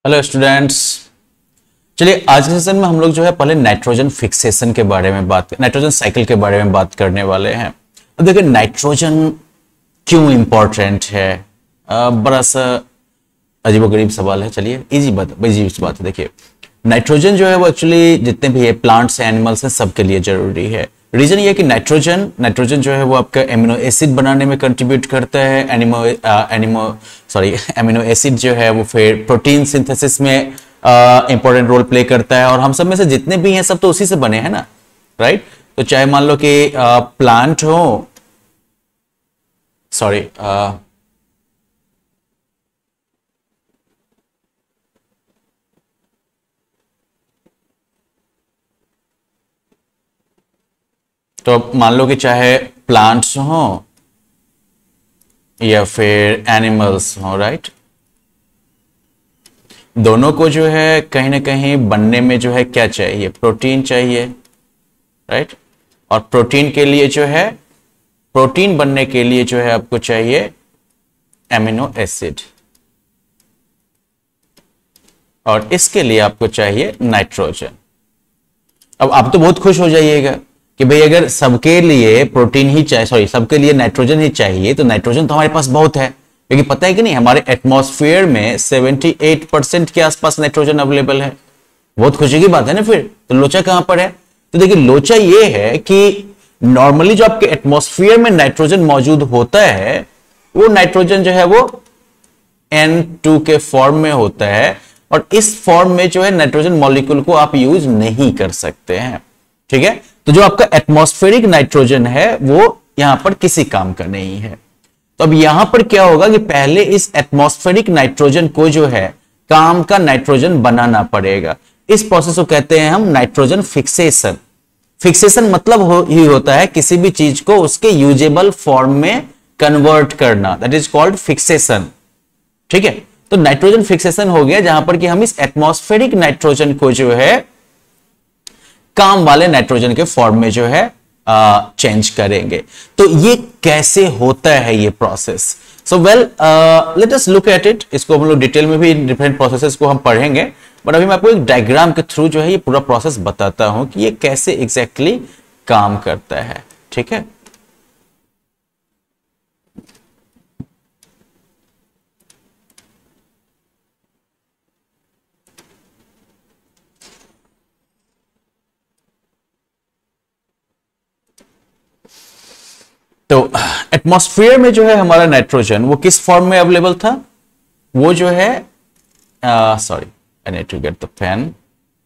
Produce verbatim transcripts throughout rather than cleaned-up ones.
Hello students. चलिए आज के सेशन में हम लोग जो है पहले नाइट्रोजन फिक्सेशन के बारे में बात नाइट्रोजन साइकिल के बारे में बात करने वाले हैं। अब देखिए नाइट्रोजन क्यों इंपॉर्टेंट है। आ, बड़ा सा अजीबोगरीब सवाल है। चलिए इजी बात इजी बात है। देखिए नाइट्रोजन जो है वो एक्चुअली जितने भी है प्लांट्स हैं एनिमल्स हैं सबके लिए जरूरी है। रीजन ये है कि नाइट्रोजन नाइट्रोजन जो है वो आपका एमिनो एसिड बनाने में कंट्रीब्यूट करता है। एनिमो एनिमो सॉरी एमिनो एसिड जो है वो फिर प्रोटीन सिंथेसिस में इंपॉर्टेंट रोल प्ले करता है। और हम सब में से जितने भी हैं सब तो उसी से बने हैं ना, राइट। तो चाहे मान लो कि प्लांट हो सॉरी तो अब मान लो कि चाहे प्लांट्स हो या फिर एनिमल्स हो, राइट, दोनों को जो है कहीं ना कहीं बनने में जो है क्या चाहिए, प्रोटीन चाहिए, राइट। और प्रोटीन के लिए जो है प्रोटीन बनने के लिए जो है आपको चाहिए एमिनो एसिड, और इसके लिए आपको चाहिए नाइट्रोजन। अब आप तो बहुत खुश हो जाइएगा कि भाई अगर सबके लिए प्रोटीन ही चाहिए सॉरी सबके लिए नाइट्रोजन ही चाहिए तो नाइट्रोजन तो हमारे पास बहुत है। लेकिन पता है कि नहीं हमारे एटमॉस्फेयर में अठहत्तर परसेंट के आसपास नाइट्रोजन अवेलेबल है। बहुत खुशी की बात है ना। फिर तो लोचा कहां पर है? तो देखिए लोचा ये है कि नॉर्मली जो आपके एटमॉस्फेयर में नाइट्रोजन मौजूद होता है वो नाइट्रोजन जो है वो एन टू के फॉर्म में होता है, और इस फॉर्म में जो है नाइट्रोजन मॉलिक्यूल को आप यूज नहीं कर सकते हैं, ठीक है। तो जो आपका एटमॉस्फेरिक नाइट्रोजन है वो यहां पर किसी काम का नहीं है। तो अब यहां पर क्या होगा कि पहले इस एटमॉस्फेरिक नाइट्रोजन को जो है काम का नाइट्रोजन बनाना पड़ेगा। इस प्रोसेस को कहते हैं हम नाइट्रोजन फिक्सेशन। फिक्सेशन मतलब हो, ही होता है किसी भी चीज को उसके यूजेबल फॉर्म में कन्वर्ट करना, दैट इज कॉल्ड फिक्सेशन, ठीक है। तो नाइट्रोजन फिक्सेशन हो गया जहां पर कि हम इस एटमॉस्फेरिक नाइट्रोजन को जो है काम वाले नाइट्रोजन के फॉर्म में जो है चेंज करेंगे। तो ये कैसे होता है ये process? So well let us look at it. इसको हम लोग डिटेल में भी डिफरेंट प्रोसेसेस को हम पढ़ेंगे, बट अभी मैं आपको एक डायग्राम के थ्रू जो है ये पूरा प्रोसेस बताता हूं कि ये कैसे एग्जैक्टली exactly काम करता है, ठीक है। तो एटमॉस्फेयर में जो है हमारा नाइट्रोजन वो किस फॉर्म में अवेलेबल था? वो जो है sorry I need to get the pen.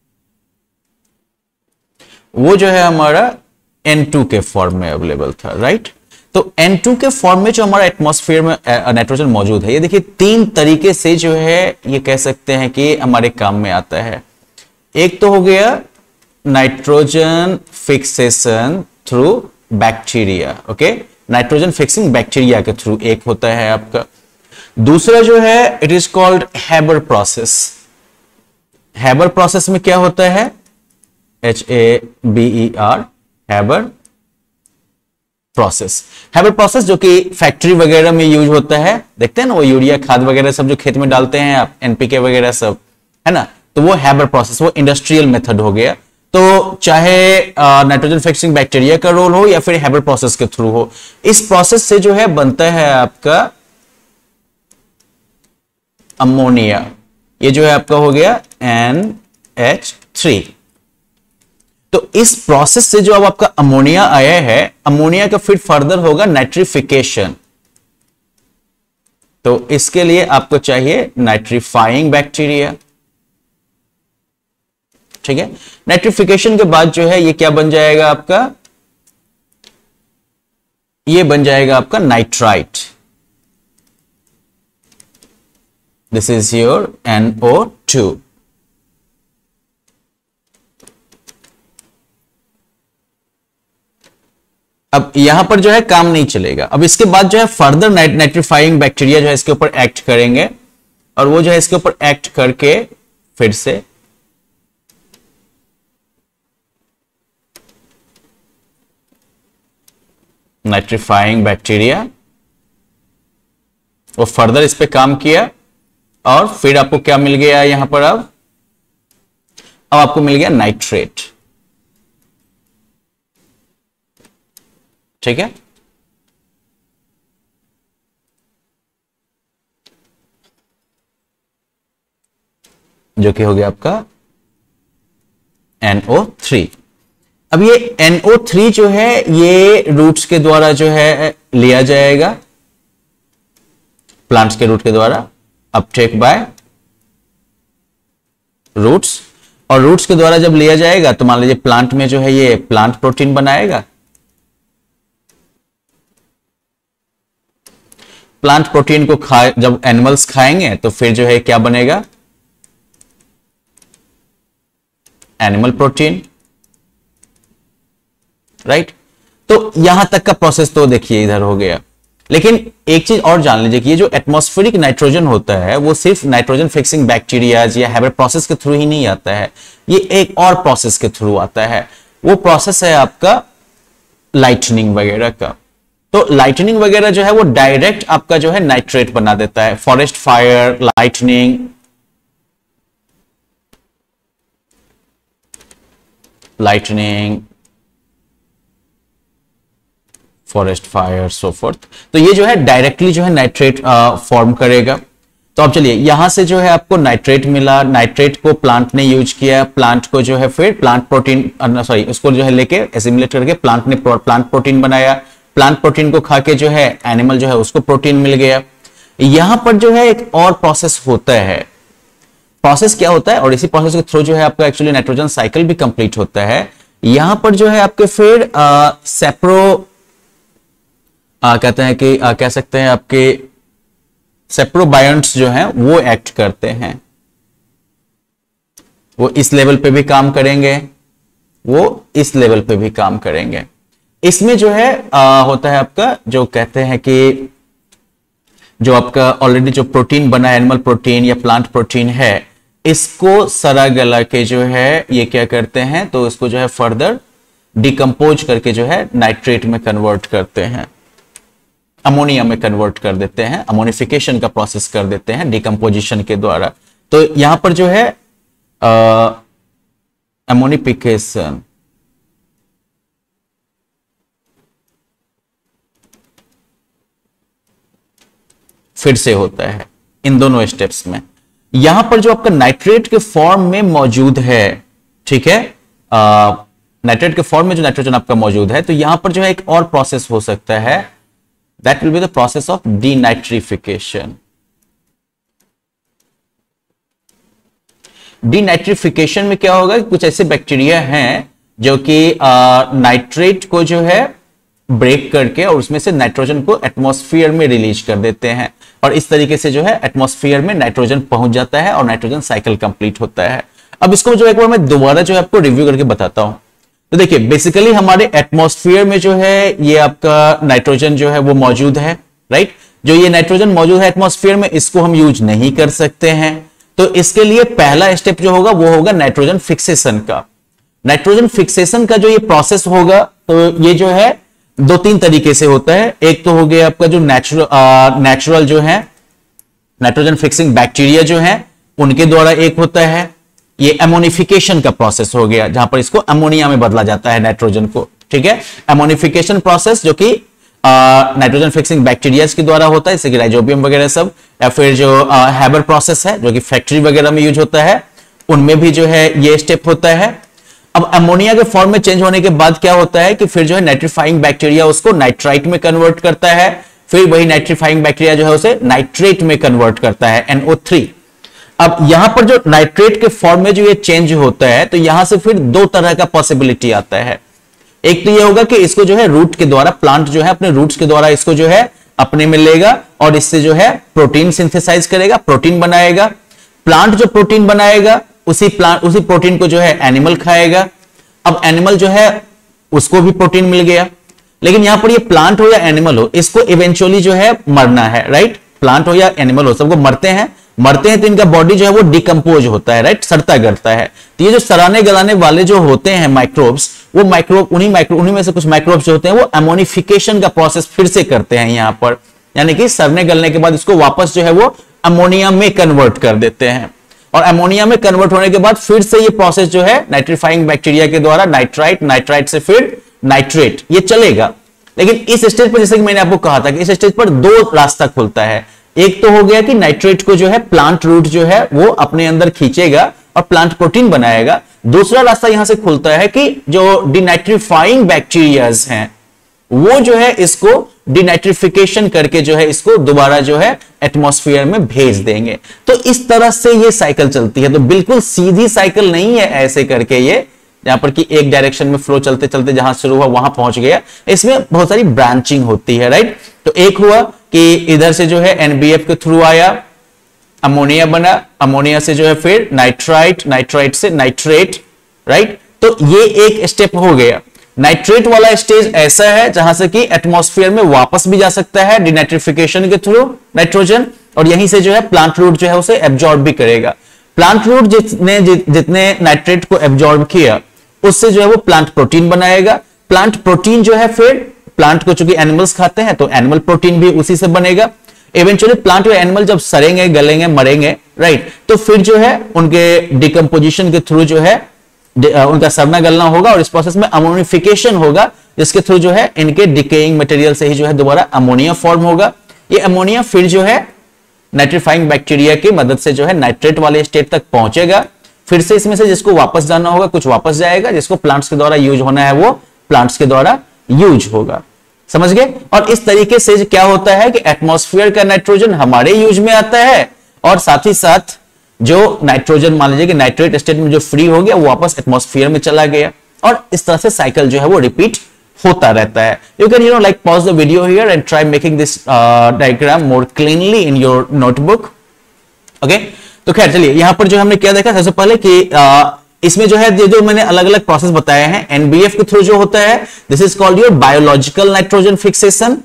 वो जो है हमारा एन टू के फॉर्म में अवेलेबल था, राइट। तो एन टू के फॉर्म में जो हमारा एटमॉस्फेयर में नाइट्रोजन मौजूद है, ये देखिए तीन तरीके से जो है ये कह सकते हैं कि हमारे काम में आता है। एक तो हो गया nitrogen fixation through bacteria, okay, nitrogen fixing bacteria के थ्रू एक होता है आपका। दूसरा जो है it is called Haber process. Haber process में क्या होता है? H A B E R, Haber process. Haber process जो कि फैक्ट्री वगैरह में यूज होता है, देखते हैं ना वो यूरिया खाद वगैरह सब जो खेत में डालते हैं आप, एनपीके वगैरह सब, है ना। तो वो हैबर प्रोसेस, वो इंडस्ट्रियल मेथड हो गया। तो चाहे नाइट्रोजन फिक्सिंग बैक्टीरिया का रोल हो या फिर हैबर प्रोसेस के थ्रू हो, इस प्रोसेस से जो है बनता है आपका अमोनिया। ये जो है आपका हो गया एन एच थ्री। तो इस प्रोसेस से जो अब आपका अमोनिया आया है, अमोनिया का फिर फर्दर होगा नाइट्रिफिकेशन। तो इसके लिए आपको चाहिए नाइट्रीफाइंग बैक्टीरिया, ठीक है। नाइट्रिफिकेशन के बाद जो है ये क्या बन जाएगा आपका? ये बन जाएगा आपका nitrite. This is your N O two. अब यहां पर जो है काम नहीं चलेगा। अब इसके बाद जो है फर्दर नाइट्रीफाइंग बैक्टीरिया जो है इसके ऊपर एक्ट करेंगे, और वो जो है इसके ऊपर एक्ट करके फिर से नाइट्रीफाइंग बैक्टीरिया वो फर्दर इस पे काम किया, और फिर आपको क्या मिल गया यहां पर, अब अब आपको मिल गया नाइट्रेट। ठीक है, जो कि हो गया आपका एन ओ थ्री। अब ये एन ओ थ्री जो है ये रूट्स के द्वारा जो है लिया जाएगा, प्लांट्स के रूट के द्वारा, अपटेक बाय रूट्स। और रूट्स के द्वारा जब लिया जाएगा तो मान लीजिए प्लांट में जो है ये प्लांट प्रोटीन बनाएगा, प्लांट प्रोटीन को खा जब एनिमल्स खाएंगे तो फिर जो है क्या बनेगा, एनिमल प्रोटीन, राइट। तो यहां तक का प्रोसेस तो देखिए इधर हो गया। लेकिन एक चीज और जान लीजिए कि ये जो एटमॉस्फेरिक नाइट्रोजन होता है वो सिर्फ नाइट्रोजन फिक्सिंग बैक्टीरियाज या हैबर प्रोसेस के थ्रू ही नहीं आता है, ये एक और प्रोसेस के थ्रू आता है। वो प्रोसेस है आपका लाइटनिंग वगैरह का। तो लाइटनिंग वगैरह जो है वो डायरेक्ट आपका जो है नाइट्रेट बना देता है। Forest fire, lightning, lightning, forest fire, so forth. तो ये जो है डायरेक्टली जो है नाइट्रेट फॉर्म करेगा। तो अब चलिए यहां से जो है आपको नाइट्रेट मिला, नाइट्रेट को प्लांट ने यूज किया, प्लांट को जो है फिर प्लांट प्रोटीन सॉरी उसको जो है लेके एसिमुलेट करके प्लांट ने प्लांट प्रोटीन बनाया, प्लांट प्रोटीन को खा के जो है एनिमल जो है उसको प्रोटीन मिल गया। यहां पर जो है एक और प्रोसेस होता है। प्रोसेस क्या होता है, और इसी प्रोसेस के थ्रू जो है आपका एक्चुअली नाइट्रोजन साइकिल भी कंप्लीट होता है। यहां पर जो है आपके फिर सेप्रो आ, कहते हैं कि आ, कह सकते हैं आपके सेप्रोबायंट्स जो हैं वो एक्ट करते हैं, वो इस लेवल पे भी काम करेंगे, वो इस लेवल पे भी काम करेंगे। इसमें जो है आ, होता है आपका जो कहते हैं कि जो आपका ऑलरेडी जो प्रोटीन बना है, एनिमल प्रोटीन या प्लांट प्रोटीन है, इसको सरा गला के जो है ये क्या करते हैं, तो इसको जो है फर्दर डिकम्पोज करके जो है नाइट्रेट में कन्वर्ट करते हैं, अमोनिया में कन्वर्ट कर देते हैं, अमोनिफिकेशन का प्रोसेस कर देते हैं डिकम्पोजिशन के द्वारा। तो यहां पर जो है अमोनिफिकेशन फिर से होता है इन दोनों स्टेप्स में। यहां पर जो आपका नाइट्रेट के फॉर्म में मौजूद है, ठीक है, नाइट्रेट के फॉर्म में जो नाइट्रोजन आपका मौजूद है, तो यहां पर जो है एक और प्रोसेस हो सकता है, that will be the process of denitrification. Denitrification में क्या होगा, कुछ ऐसे बैक्टीरिया हैं जो कि नाइट्रेट को जो है ब्रेक करके और उसमें से नाइट्रोजन को एटमॉस्फेयर में रिलीज कर देते हैं, और इस तरीके से जो है एटमॉस्फेयर में नाइट्रोजन पहुंच जाता है और नाइट्रोजन साइकिल कंप्लीट होता है। अब इसको जो एक बार मैं दोबारा जो है आपको रिव्यू करके बताता हूं। तो देखिए बेसिकली हमारे एटमॉस्फेयर में जो है ये आपका नाइट्रोजन जो है वो मौजूद है, राइट। जो ये नाइट्रोजन मौजूद है एटमॉस्फेयर में, इसको हम यूज नहीं कर सकते हैं। तो इसके लिए पहला स्टेप जो होगा वो होगा नाइट्रोजन फिक्सेशन का। नाइट्रोजन फिक्सेशन का जो ये प्रोसेस होगा, तो ये जो है दो तीन तरीके से होता है। एक तो हो गया आपका जो नेचुरल नेचुरल जो है नाइट्रोजन फिक्सिंग बैक्टीरिया जो है उनके द्वारा एक होता है, ये अमोनिफिकेशन का प्रोसेस हो गया जहां पर इसको अमोनिया में बदला जाता है नाइट्रोजन को, ठीक है। अमोनिफिकेशन प्रोसेस जो कि नाइट्रोजन फिक्सिंग बैक्टीरिया के द्वारा होता है, जैसे कि राइजोबियम वगैरह सब, या फिर जो हैबर प्रोसेस है जो कि फैक्ट्री वगैरह में यूज होता है, उनमें भी जो है ये स्टेप होता है। अब अमोनिया के फॉर्म में चेंज होने के बाद क्या होता है कि फिर जो है नाइट्रीफाइंग बैक्टीरिया उसको नाइट्राइट में कन्वर्ट करता है, फिर वही नाइट्रीफाइंग बैक्टीरिया जो है उसे नाइट्रेट में कन्वर्ट करता है, एन ओ थ्री। अब यहां पर जो नाइट्रेट के फॉर्म में जो ये चेंज होता है, तो यहां से फिर दो तरह का पॉसिबिलिटी आता है। एक तो ये होगा कि इसको जो है रूट के द्वारा, प्लांट जो है अपने रूट्स के द्वारा इसको जो है अपने में लेगा और इससे जो है प्रोटीन सिंथेसाइज करेगा, प्रोटीन बनाएगा। प्लांट जो प्रोटीन बनाएगा उसी प्लांट उसी प्रोटीन को जो है एनिमल खाएगा। अब एनिमल जो है उसको भी प्रोटीन मिल गया, लेकिन यहां पर ये प्लांट हो या एनिमल हो, इसको इवेंचुअली जो है मरना है, राइट। प्लांट हो या एनिमल हो, सबको मरते हैं मरते हैं तो इनका बॉडी जो है वो डिकम्पोज होता है, राइट, सड़ता गलता है। तो ये जो सराने गलाने वाले जो होते हैं माइक्रोब्स, वो माइक्रोब उन्हीं माइक्रो उन्हीं में से कुछ माइक्रोब्स जो होते हैं वो अमोनिफिकेशन का प्रोसेस फिर से करते हैं यहां पर, यानी कि सड़ने गलने के बाद इसको वापस जो है वो अमोनिया में कन्वर्ट कर देते हैं, और अमोनिया में कन्वर्ट होने के बाद फिर से ये प्रोसेस जो है नाइट्रीफाइंग बैक्टीरिया के द्वारा नाइट्राइट, नाइट्राइट से फिर नाइट्रेट, ये चलेगा। लेकिन इस स्टेज पर, जैसे कि मैंने आपको कहा था कि इस स्टेज पर दो रास्ता खुलता है। एक तो हो गया कि नाइट्रेट को जो है प्लांट रूट जो है वो अपने अंदर खींचेगा और प्लांट प्रोटीन बनाएगा। दूसरा रास्ता यहां से खुलता है कि जो डिनाइट्रीफाइंग बैक्टीरियाज हैं वो जो है इसको डिनाइट्रिफिकेशन करके जो है इसको दोबारा जो है एटमॉस्फेयर में भेज देंगे। तो इस तरह से ये साइकिल चलती है। तो बिल्कुल सीधी साइकिल नहीं है ऐसे करके, ये यहां पर कि एक डायरेक्शन में फ्लो चलते चलते जहां शुरू हुआ वहां पहुंच गया। इसमें बहुत सारी ब्रांचिंग होती है, राइट। तो एक हुआ कि इधर से जो है एनबीएफ के थ्रू आया, अमोनिया बना, अमोनिया से जो है फिर नाइट्राइट, नाइट्राइट से नाइट्रेट, राइट। तो ये एक स्टेप हो गया। नाइट्रेट वाला स्टेज ऐसा है जहां से कि एटमॉस्फेयर में वापस भी जा सकता है डिनाइट्रिफिकेशन के थ्रू नाइट्रोजन, और यहीं से जो है प्लांट रूट जो है उसे एब्जॉर्ब भी करेगा। प्लांट रूट जितने जितने नाइट्रेट को एब्जॉर्ब किया उससे जो है वो प्लांट प्रोटीन बनाएगा। प्लांट प्रोटीन जो है फिर प्लांट को, चूंकि एनिमल्स खाते हैं तो एनिमल प्रोटीन भी उसी से बनेगा। इवेंचुअली प्लांट और एनिमल जब सड़ेंगे, गलेंगे, मरेंगे, राइट, तो फिर जो है उनके डिकम्पोजिशन के थ्रू जो है उनका सड़ना गलना होगा, और इस प्रोसेस में अमोनिफिकेशन होगा, जिसके थ्रू जो है इनके डिकेइंग मटेरियल से ही जो है दोबारा अमोनिया फॉर्म होगा। ये अमोनिया फिर जो है नाइट्रीफाइंग बैक्टीरिया की मदद से जो है नाइट्रेट वाले स्टेट तक पहुंचेगा। फिर से इसमें से जिसको वापस जाना होगा कुछ वापस जाएगा, जिसको प्लांट्स के द्वारा यूज होना है वो प्लांट्स के द्वारा यूज होगा। समझ गए। और इस तरीके से क्या होता है कि एटमॉस्फेयर का नाइट्रोजन हमारे यूज में आता है, और साथ ही साथ जो नाइट्रोजन मान लीजिए कि नाइट्रेट स्टेट में जो फ्री हो गया वो वापस एटमॉस्फेयर में चला गया, और इस तरह से साइकिल जो है वो रिपीट होता रहता है। You can you know like pause the video here and try making this diagram more cleanly in your notebook. Okay, तो खैर चलिए यहां पर जो हमने क्या देखा सबसे पहले कि uh, इसमें जो है जो मैंने अलग अलग प्रोसेस बताए हैं एनबीएफ के थ्रू जो होता है, this is called your biological nitrogen fixation,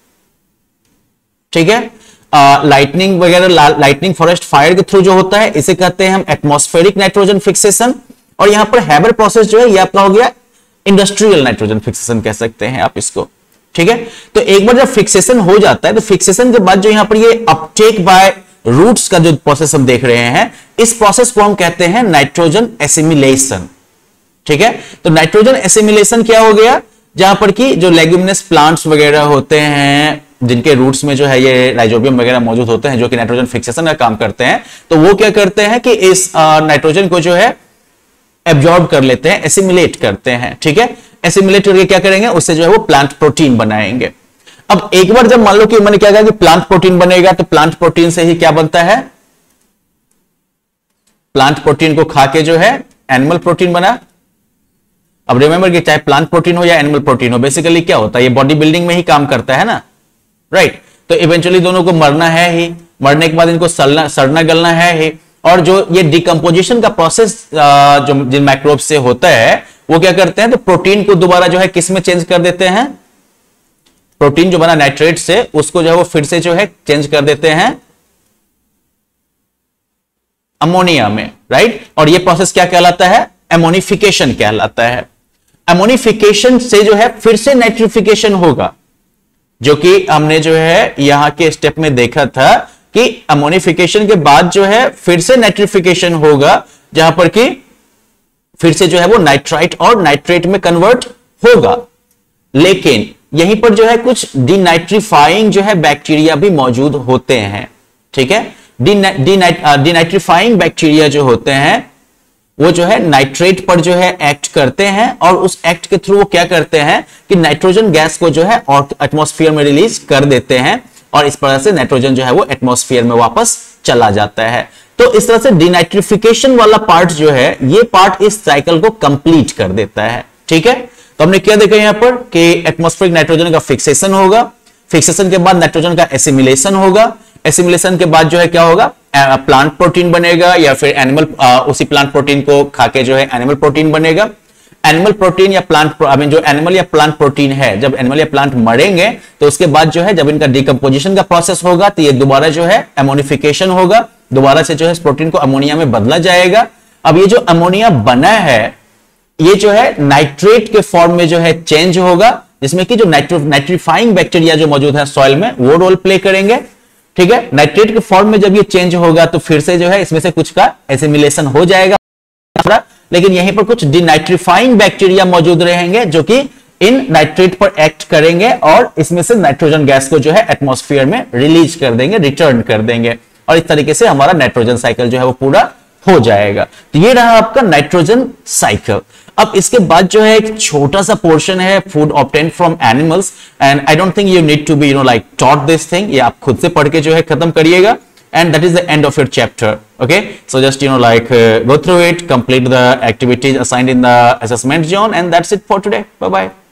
ठीक है। लाइटनिंग uh, वगैरह लाइटनिंग फॉरेस्ट फायर के थ्रू जो होता है इसे कहते हैं हम एटमॉस्फेरिक नाइट्रोजन फिक्सेशन। और यहां पर हैबर प्रोसेस जो है ये आपका हो गया इंडस्ट्रियल नाइट्रोजन फिक्सेशन कह सकते हैं आप इसको, ठीक है। तो एक बार जब फिक्सेशन हो जाता है तो फिक्सेशन के बाद जो यहां पर ये अपटेक बाय रूट्स का जो प्रोसेस हम देख रहे हैं, इस प्रोसेस को हम कहते हैं नाइट्रोजन एसिमिलेशन, ठीक है। तो नाइट्रोजन एसिमिलेशन क्या हो गया, जहां पर कि जो लेग्यूमिनस प्लांट्स वगैरह होते हैं जिनके रूट्स में जो है ये राइजोबियम वगैरह मौजूद होते हैं जो कि नाइट्रोजन फिक्सेशन का काम करते हैं, तो वो क्या करते हैं कि इस नाइट्रोजन को जो है एब्जॉर्ब कर लेते हैं, एसिमिलेट करते हैं, ठीक है। एसिमिलेट करके क्या करेंगे, उससे जो है वो प्लांट प्रोटीन बनाएंगे। अब एक बार जब मान लो कि मैंने क्या कहा कि प्लांट प्रोटीन बनेगा, तो प्लांट प्रोटीन से ही क्या बनता है, प्लांट प्रोटीन को खा के जो है एनिमल प्रोटीन बना। अब रिमेंबर कि चाहे प्लांट प्रोटीन हो या एनिमल प्रोटीन हो, बेसिकली क्या होता है, ये बॉडी बिल्डिंग में ही काम करता है ना, राइट। तो इवेंचुअली दोनों को मरना है ही, मरने के बाद इनको सड़ना सड़ना गलना है ही, और जो ये डिकम्पोजिशन का प्रोसेस जो जिन माइक्रोब्स से होता है वो क्या करते हैं, तो प्रोटीन को दोबारा जो है किस में चेंज कर देते हैं, प्रोटीन जो बना नाइट्रेट से उसको जो है वो फिर से जो है चेंज कर देते हैं अमोनिया में, राइट। और ये प्रोसेस क्या कहलाता है, एमोनिफिकेशन कहलाता है। एमोनिफिकेशन से जो है फिर से नाइट्रिफिकेशन होगा, जो कि हमने जो है यहां के स्टेप में देखा था कि अमोनिफिकेशन के बाद जो है फिर से नाइट्रिफिकेशन होगा, जहां पर कि फिर से जो है वो नाइट्राइट और नाइट्रेट में कन्वर्ट होगा। लेकिन यहीं पर जो है कुछ डिनाइट्रीफाइंग जो है बैक्टीरिया भी मौजूद होते हैं, ठीक है। डिनाइट्रीफाइंग बैक्टीरिया जो होते हैं वो जो है नाइट्रेट पर जो है एक्ट करते हैं, और उस एक्ट के थ्रू वो क्या करते हैं कि नाइट्रोजन गैस को जो है एटमॉस्फेयर में रिलीज कर देते हैं, और इस तरह से नाइट्रोजन जो है वो एटमॉस्फेयर में वापस चला जाता है। तो इस तरह से डिनाइट्रिफिकेशन वाला पार्ट जो है ये पार्ट इस साइकिल को कंप्लीट कर देता है, ठीक है। तो हमने क्या देखा यहां पर कि एटमॉस्फेरिक नाइट्रोजन का फिक्सेशन होगा, फिक्सेशन के बाद नाइट्रोजन का एसिमिलेशन होगा, एसिमिलेशन के बाद जो है क्या होगा, प्लांट प्रोटीन बनेगा, या फिर एनिमल उसी प्लांट प्रोटीन को खाके जो है एनिमल प्रोटीन बनेगा। एनिमल प्रोटीन या प्लांट आई मीन जो एनिमल या प्लांट प्रोटीन है, जब एनिमल या प्लांट मरेंगे तो उसके बाद जो है जब इनका डिकम्पोजिशन का प्रोसेस होगा तो ये दोबारा जो है एमोनिफिकेशन होगा, दोबारा से जो है इस प्रोटीन को अमोनिया में बदला जाएगा। अब ये जो अमोनिया बना है ये जो है नाइट्रेट के फॉर्म में जो है चेंज होगा, जिसमें कि जो नाइट्रो नाइट्रीफाइंग बैक्टीरिया जो मौजूद है सॉइल में वो रोल प्ले करेंगे। ठीक है, नाइट्रेट के फॉर्म में जब ये चेंज होगा तो फिर से जो है इसमें से कुछ का एसिमिलेशन हो जाएगा, लेकिन यहीं पर कुछ डिनाइट्रीफाइंग बैक्टीरिया मौजूद रहेंगे जो कि इन नाइट्रेट पर एक्ट करेंगे और इसमें से नाइट्रोजन गैस को जो है एटमॉस्फेयर में रिलीज कर देंगे, रिटर्न कर देंगे, और इस तरीके से हमारा नाइट्रोजन साइकिल जो है वो पूरा हो जाएगा। तो ये रहा आपका नाइट्रोजन साइकिल। अब इसके बाद जो है एक छोटा सा पोर्शन है food obtain from animals, and I don't think you need to be you know like taught this thing, ये आप खुद से पढ़ के जो है खत्म करिएगा, and that is the end of your chapter. Okay, so just you know like uh, go through it, complete the activities assigned in the assessment zone, and that's it for today. Bye bye.